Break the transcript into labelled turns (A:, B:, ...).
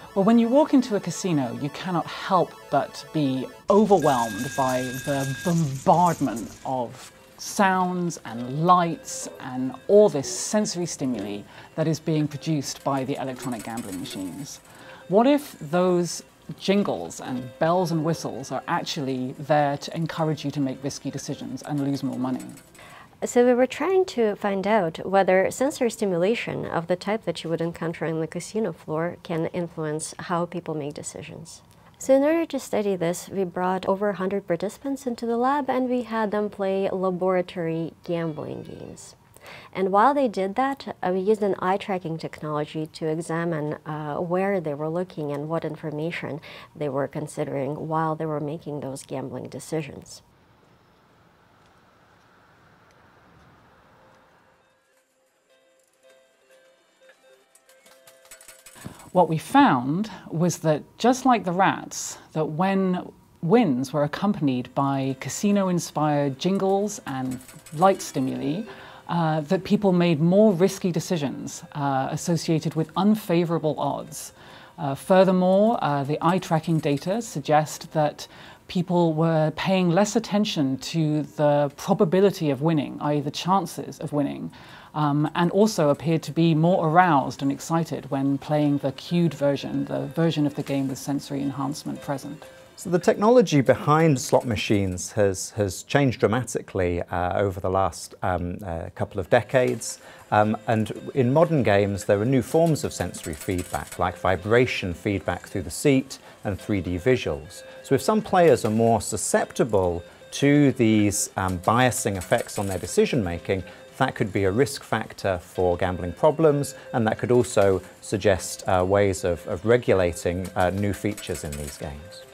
A: Well, when you walk into a casino, you cannot help but be overwhelmed by the bombardment of sounds and lights and all this sensory stimuli that is being produced by the electronic gambling machines. What if those jingles and bells and whistles are actually there to encourage you to make risky decisions and lose more money?
B: So we were trying to find out whether sensory stimulation of the type that you would encounter on the casino floor can influence how people make decisions. So in order to study this, we brought over 100 participants into the lab and we had them play laboratory gambling games. And while they did that, we used an eye tracking technology to examine where they were looking and what information they were considering while they were making those gambling decisions.
A: What we found was that, just like the rats, that when wins were accompanied by casino-inspired jingles and light stimuli, that people made more risky decisions associated with unfavorable odds. Furthermore, the eye tracking data suggest that people were paying less attention to the probability of winning, i.e. the chances of winning, and also appeared to be more aroused and excited when playing the cued version, the version of the game with sensory enhancement present.
C: So the technology behind slot machines has changed dramatically over the last couple of decades. And in modern games, there are new forms of sensory feedback, like vibration feedback through the seat and 3D visuals. So if some players are more susceptible to these biasing effects on their decision making, that could be a risk factor for gambling problems, and that could also suggest ways of regulating new features in these games.